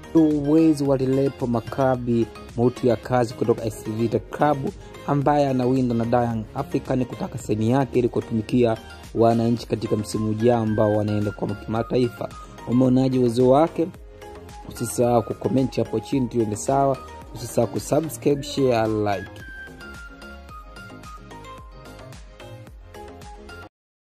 Uwezo wa Lilepo Makabi, mtu ya kazi kutoka SCV Club ambaye anawinda na Young African kutaka saini yake ili kutumikia wananchi katika msimu ujao ambao wanaenda kwa kimataifa. Umeonaje uwezo wake? Usisahau kucomment hapo chini tuende sawa. Usisahau kusubscribe, share, like.